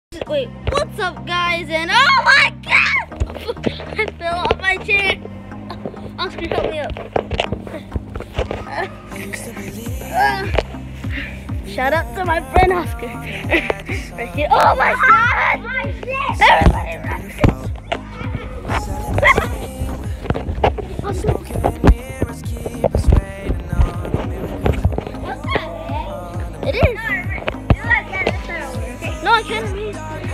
Wait, what's up guys? And oh my god! I fell off my chair. Oscar, help me up. Shout out to my friend Oscar. Right here. Oh my god! Everybody run! It is. No, I can't read.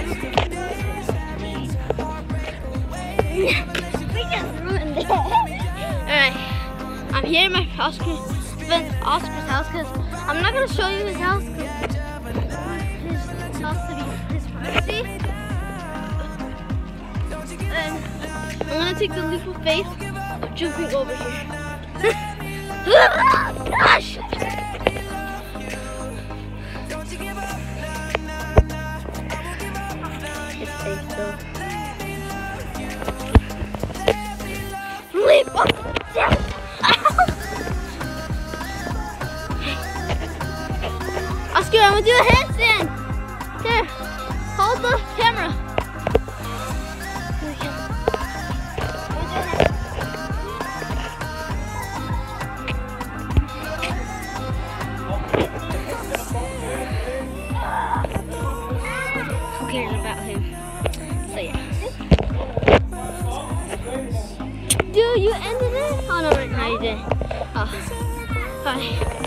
We just ruined it. Alright, I'm here at my friend Oscar's house because I'm not going to show you his house because his house to be his privacy. And I'm going to take the leap of faith of jumping over here. Gosh! It's safe though. Leap of death! Oscar, I'm gonna do a handstand! Here, hold the camera. Here we go. Who cares about him? So yeah. Dude, you ended it? Oh no, right now you did. Oh. Hi.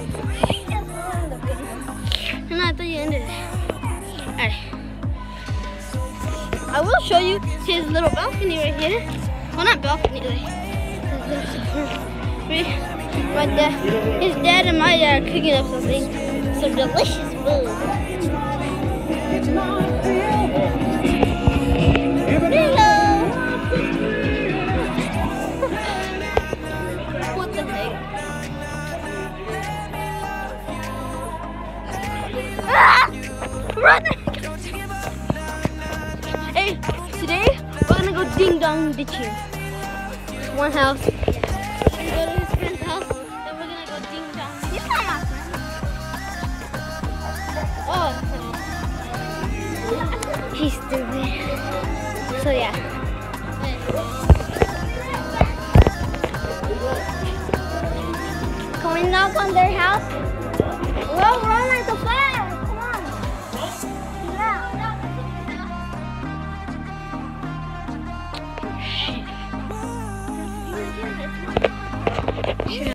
No, I thought you ended it. Alright. I will show you his little balcony right here. Well, not balcony, like his dad and my dad are cooking up something. Some delicious food. What the heck? Ah! Run! Hey, today we're gonna go ding dong ditching. One house. We're gonna go to his friend's house, then we're gonna go ding dong ditching. You're not my friend. Oh, he's stupid. So yeah. Can we knock on their house? We'll run like the fire. Come on. Yeah.